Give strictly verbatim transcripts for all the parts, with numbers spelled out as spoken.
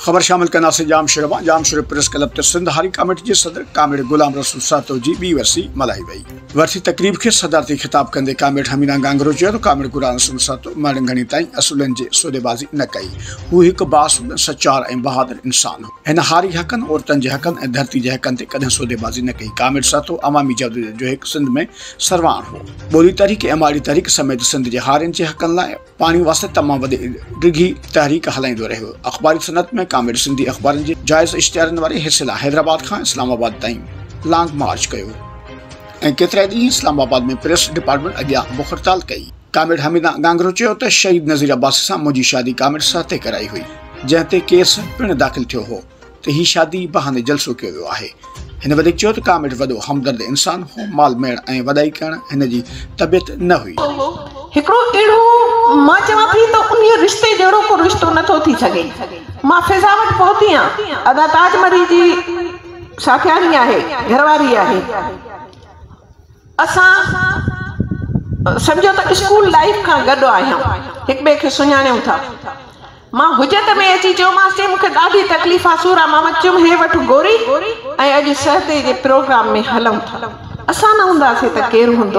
खबर शामिल करना से जाम शुरबा जाम शुरू प्रेस क्लब ते सिंध हारी कमेटी के सदर कामिड़ गुलाम रसूल सातो जी बी वर्सी मल्हाई वई। वर्सी तकरीब के सदारती खिताब कंदे कामिड़ हमीना गांगरो चयो तो कामिड़ गुलाम रसूल सातो माण्हुनि घणी ताईं असूलन जे सौदेबाज़ी न कई। हू हिकु बासूल सचार ऐं बहादुर इंसान हो। हिन हारी हकनि औरतनि जे हकनि ऐं धरती जे हकनि ते कॾहिं सौदेबाज़ी न कई। कामिड़ सातो अवामी जदोजहद जो हिकु सिंध में सरवाण हो। ॿोली तहरीक ऐं माड़ी तहरीक समेत सिंध जे हारियुनि जे हकनि लाइ पाणी वास्ते तमामु वॾी डिघी तहरीक हलाईंदो रहियो। अख़बारी सनत में कामिड़ सिंधी अख़बारनि जे जाइज़ इश्तिहारनि वारे हिसे लाइ हैदराबाद खां इस्लामाबाद ताईं लॉन्ग मार्च कयो ऐं केतिरा ॾींहं इस्लामाबाद में प्रेस डिपार्टमेंट अॻियां बुख हड़ताल कई। कामिड़ हमीदा गांगरो चयो त शहीद नज़ीर अब्बासी सां मुंहिंजी शादी कामिड़ साथे कराई हुई, जंहिं ते केस पिणु दाख़िल थियो हो त हीअ शादी बहाने जलसो कयो वियो आहे। हिन वधीक चयो त कामिड़ वॾो हमदर्द इंसान हो। माल मेड़ ऐं वॾाई करण हिन जी तबियत न हुई। हिकिड़ो अहिड़ो मां चवां थी त उन रिश्ते जहिड़ो को रिश्तो नथो थी सघे। मां फिज़ा वटि पहुती आहियां। अदा ताजमरी जी साथियाणी आहे, घरवारी आहे। असां सम्झो त स्कूल लाइफ खां गॾु आहियूं, हिक ॿिए खे सुञाणियूं था। मां हुजत में अची चयोमांसि मूंखे ॾाढी तकलीफ़ आहे सूर आहे। मां चयुमि हे वठि गोरी ऐं अॼु सहते जे प्रोग्राम में हलूं था। असां न हूंदासीं त केरु हूंदो?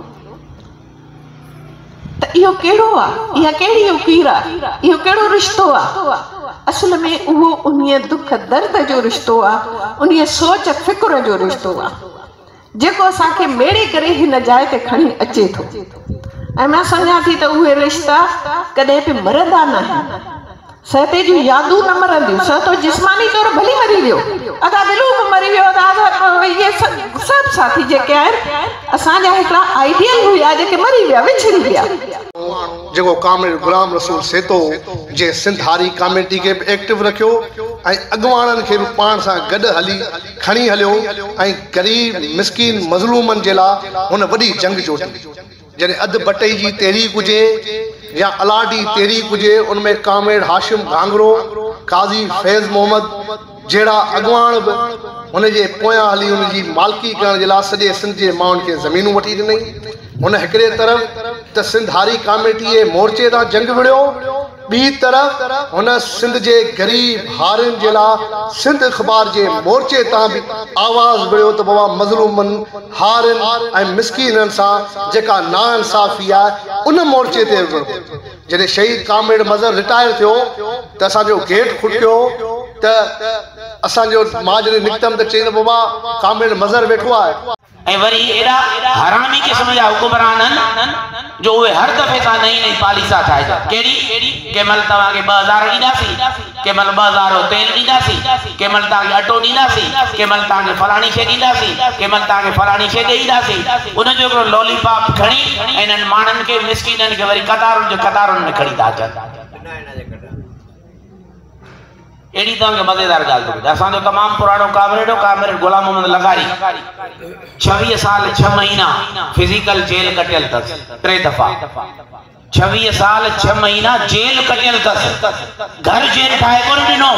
त इहो कहिड़ो आहे? इहा कहिड़ी उकीर आहे? इहो कहिड़ो रिश्तो आहे? असल में उहो उन्हीअ दुख दर्द जो रिश्तो आहे, उन्हीअ सोच फिक्र जो रिश्तो आहे जेको असांखे मेड़े करे हिन जाइ ते खणी अचे थो। ऐं मां सम्झां थी त उहे रिश्ता कॾहिं बि मरंदा न आहिनि। सहते जूं यादूं न मरंदियूं। सहतो जिस्मानी तौर भली मरी वियो, अदा दिलू बि मरी वियो, अदा इहे सभु साथी जेके आहिनि असांजा हिकिड़ा आइडियल हुआ जेके मरी विया, विछड़ी विया। जेको कामिड़ गुलाम रसूल सेतो जे सिंध हारी कमेटी के भी एक्टिव रखियो ऐं अॻवाननि खे बि पाण सां गॾु हली खणी हलियो ऐं ग़रीब मिसकीन मज़लूमनि जे लाइ हुन वॾी जंग जोड़ी। जॾहिं अधु बटई जी तहरीक हुजे या अलाडी तहरीक हुजे, उनमें कामिड़ हाशिम गांगरो, काज़ी फैज़ मोहम्मद जहिड़ा अॻवान बि हुनजे पोयां हली हुनजी मालिकी करण जे लाइ सॼे सिंध जे माण्हुनि खे ज़मीनूं वठी ॾिनई। हुन हिकिड़े तरफ़ त सिंध हारी कमेटी मोर्चे तां जंग विड़ियो, ॿी तरफ़ हुन सिंध जे ग़रीब हारियुनि जे लाइ सिंध अख़बार जे मोर्चे तां बि आवाज़ विड़ियो त बाबा मज़लूमनि हारियुनि ऐं मिसकीननि सां जेका नाइंसाफ़ी आहे उन मोर्चे ते जॾहिं शहीद कामिड़ मज़र रिटायर थियो त असांजो गेट खुटियो त असांजो मां जॾहिं निकितमि त चई त बाबा कामिड़ मज़र वेठो आहे। ऐं वरी एड़ा हरामी क़िस्म जा हुकुमरान आहिनि जो उहे हर दफ़े सां नई नई पॉलिसा ठाहे था। कहिड़ी कंहिं महिल तव्हांखे ॿ हज़ार ॾींदासीं, कंहिं महिल ॿ हज़ार तेल ॾींदासीं, कंहिं महिल तव्हांखे अटो ॾींदासीं, कंहिं महिल तव्हांखे फलाणी शइ ॾींदासीं, कंहिं महिल तव्हांखे फलाणी शइ ॾींदासीं। उनजो हिकिड़ो लॉलीपॉप खणी ऐं इन्हनि माण्हुनि खे मिसकीननि खे वरी कतारुनि जो कतारुनि में खणी था अचनि। एड़ी तव्हांखे मज़ेदार ॻाल्हि थो ॿुधायां। असांजो तमामु पुराणो कामिड़ कामिड़ गुलाम मोहम्मद लगारी छवीह साल छह महीना फिजिकल जेल कटियल अथसि, टे दफ़ा छवीह साल छह महीना जेल कटियल अथसि। घर जेल ठाहे कोन ॾिनो,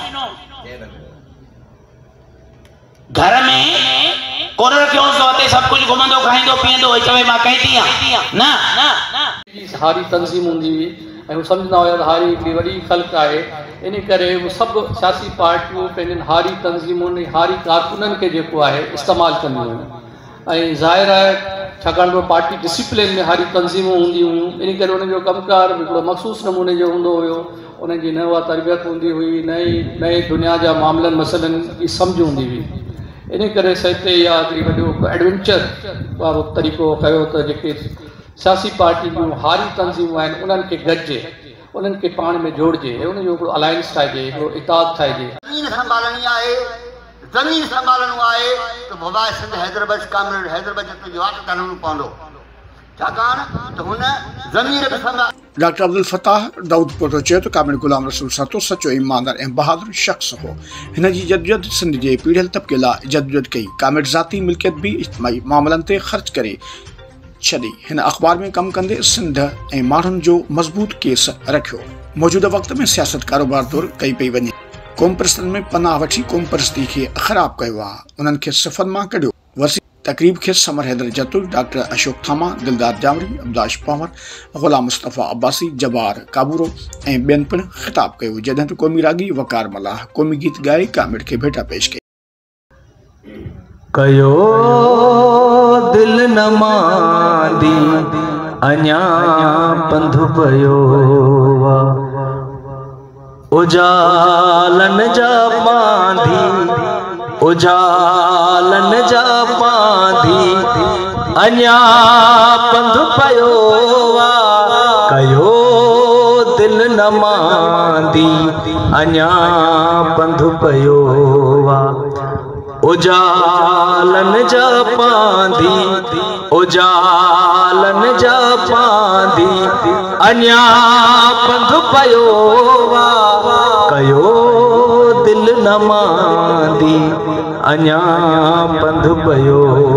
घर में कोन रखियोसि त हुते सभु कुझु घुमंदो खाईंदो पीअंदो चवे मां कैदी आहियां। न न हारी तंज़ीम हूंदी हुई ऐं हू सम्झंदा हुया त हारी हिकिड़ी वॾी ख़ल्क़ आहे। इन करे उहे सभु सियासी पार्टियूं पंहिंजनि हारी तंज़ीमुनि हारी कारकुननि खे जेको आहे इस्तेमालु कंदियूं हुयूं। ऐं ज़ाहिर आहे छाकाणि त पार्टी डिसिप्लिन में हारी तंज़ीमूं हूंदियूं हुयूं, इन करे उन्हनि जो कमकार हिकिड़ो मख़सूस नमूने जो हूंदो हुयो। उन्हनि जी न उहा तरबियत हूंदी हुई, नई नई दुनिया जा मामलनि मसइलनि जी सम्झ हूंदी हुई। इन करे सहते या हिकिड़ी वॾो एडवेंचर वारो तरीक़ो कयो त जेके सियासी पार्टी जूं हारी तंज़ीमूं आहिनि उन्हनि खे गॾिजे, उन्हनि खे पाण में जोड़िजे, उनजो हिकिड़ो अलायंस ठाहिजे, हिकिड़ो इताद ठाहिजे। ज़मीन संभालणी आहे, ज़मीन संभालणो आहे त बाबा सिंध हैदराबाद कामिड़ हैदराबाद जो जवाब करणो पवंदो, छाकाणि त हुन ज़मीन खे संभाल। डॉक्टर अब्दुल फताह दाऊद पोटो चयो त कामिड़ गुलाम रसूल सातो सचो ईमानदार ऐं बहादुर शख़्स हो। हिन जी जदोजहद सिंध जे पीढ़ियल तबके लाइ जदोजहद कई। कामिड़ ज़ाती मिल्कियत बि इज्तिमाही मामलनि ते ख़र्च करे छॾी। हिन अख़बार में कमु कंदे सिंध ऐं माण्हुनि जो मज़बूत केस रखियो। मौजूदा वक़्त में सियासत कारोबार तौरु कई पई वञे। क़ौम परस्तनि में पनाह वठी क़ौम परस्ती खे ख़राब कयो आहे, उन्हनि खे सफ़र मां कढियो। वर्सी तकरीब के समर हैदर जतुल, डॉक्टर अशोक थामा, दिलदार जामरी, अब्दाश पंवर, गुलाम मुस्तफ़ा अब्बासी, जबार काबूरो ऐं ॿियनि पिणु ख़िताब कयो, जॾहिं त क़ौमी रागी वकार मलाह क़ौमी गीत ॻाए कामेड़ खे भेटा पेश कई। कयो दिल न मांदी अञा पंध पयो उजालन जा मांदी उजालन जा मांदी अञा पंध पयो कयो दिल न मांदी अञा पंध पयो उजालन जा पांदी उजालन जा पांदी अञा पंध पयो कयो दिल न मांदी अञा पंध पयो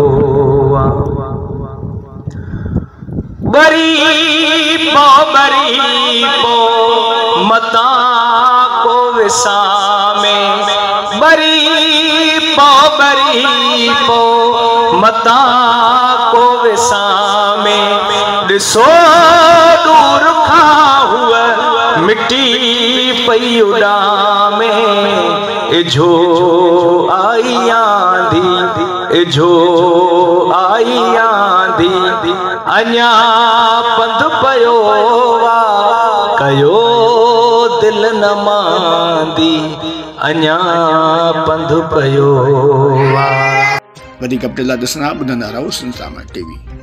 बरी पो बरी पो मता को विसामे बरी पो बरी पो मता को विसामे ॾिसो दूर खां हुआ मिट्टी पई उॾामे इझो आई आंधी इझो आई आंधी अञा पंध पयो कयो दिल न मांदी अञा पंध पयो। वधीक अपडेट लाइ ॾिसंदा ॿुधंदा रहो सिंसामा टीवी।